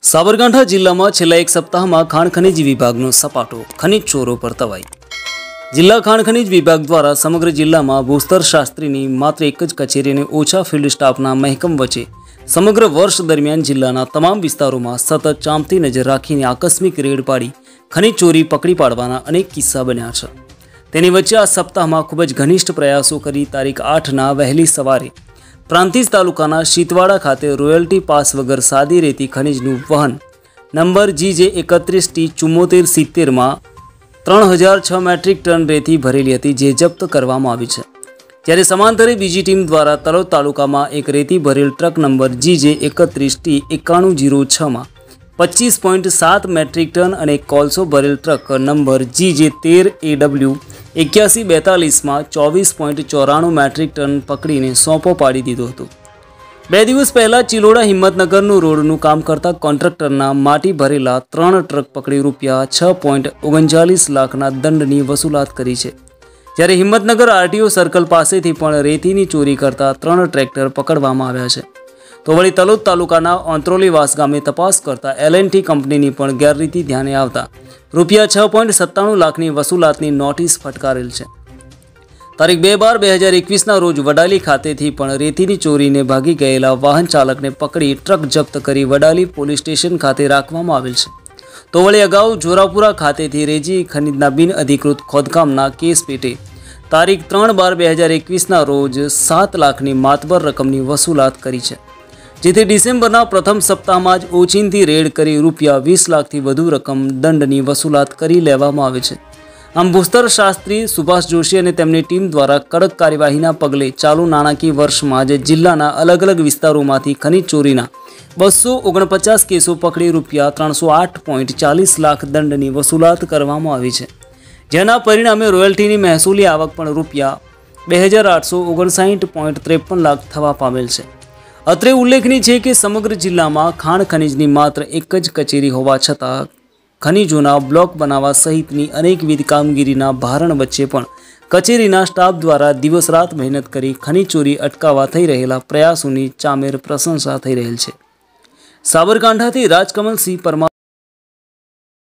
साबरकांठा जिल्ला में छेल्ला एक सप्ताह में खाण खनिज विभागનો सपाटो खनिज ચોરો पर तवाई। जिल्ला खाण खनिज विभाग द्वारा समग्र जिल्ला में भूस्तर शास्त्रीनी मात्र एक ज कचेरी ने ओछा फील्ड स्टाफना मહેકમ वच्चे समग्र वर्ष दरमियान जिल्लाना तमाम विस्तारों में सतत चांपती नजर राखीने आकस्मिक रेड पाड़ी खनिज चोरी पकड़ी पाड़वाना अनेक किस्सा बन्या छे। तेनी वच्चे आ सप्ताह में खूब ज घनिष्ठ प्रयासों करी तारीख 8 वહેલી सवारे प्रांतिज तालुकाना शीतवाड़ा खाते रोयल्टी पास वगर सादी रेती खनिजનું वहन नंबर GJ 31T7470 में 3006 મેટ્રિક ટન રેતી ભરેલી હતી, જે જપ્ત કરવામાં આવી છે। ત્યારે સમાંતરે બીજી ટીમ દ્વારા તલોદ તાલુકામાં એક રેતી ભરેલ ટ્રક નંબર GJ 31T9106 માં 25.7 મેટ્રિક ટન અને કોલસો ભરેલ ટ્રક નંબર GJ 13AW 8142 में 24.94 મેટ્રિક ટન પકડીને સોંપો પાડી દીધો હતો। 2 દિવસ પહેલા ચિલોડા હિંમતનગરનું રોડનું કામ કરતા કોન્ટ્રાક્ટરના માટી ભરેલા 3 ટ્રક પકડી રૂપિયા 6.39 લાખના દંડની વસૂલાત કરી છે। જ્યારે હિંમતનગર RTO સર્કલ પાસેથી પણ રેતીની ચોરી કરતા 3 ટ્રેક્ટર પકડવામાં આવ્યા છે। તો વળી તલોદ તાલુકાના ઓંત્રોલીવાસ ગામે તપાસ કરતા L&T કંપનીની પણ ગેરરીતિ ધ્યાને આવતા રૂપિયા 6.97 લાખની વસૂલાતની નોટિસ ફટકારેલ છે। તારીખ 2/12/2021 रोज वडाली खातेथी पण रेतीनी चोरीने भागी गयेला वाहन चालकने पकड़ी ट्रक जप्त करी वडाली पोलीस स्टेशन खाते राखवामां आवेल छे। तो वળી अगाऊ जोरापुरा खातेथी रेजी खनिजना बिन अधिकृत खोदकामना केस पेटे तारीख 3/12/2021 रोज 7 लाखनी मातबर रकमनी वसूलात करी छे, जेथी डिसेम्बरना प्रथम सप्ताहमां ज ओचिंती रेड करी रूपिया 20 लाखथी वधु रकम दंडनी वसूलात करी लेवामां आवे छे। आम भूस्तर शास्त्री सुभाष जोशी और तेमनी टीम द्वारा कड़क कार्यवाहीना पगले चालू नाणाकीय वर्ष में आज जिल्लाना अलग अलग विस्तारों में खनिज चोरीना 249 केसों पकड़ी रूपिया 308.40 लाख दंडनी वसूलात करवामां आवी छे, जेना परिणामे रोयल्टीनी महसूली आवक पण रूपिया 2859.53 लाख थवा पामेल छे। अत्रे उल्लेखनीय छे कि समग्र जिल्ला में खाण खनिजनी मात्र एक ज कचेरी होवा छतां खनिजोना ब्लॉक बनावा सहितनी अनेकविध कामगीरीना भारण वच्चे पण कचेरीना स्टाफ द्वारा दिवस रात मेहनत करी खनिज चोरी अटकावा थई रहेला प्रयासोनी चामेर प्रशंसा थई रहेल छे। साबरकांठाथी राजकमल सिंह परमार।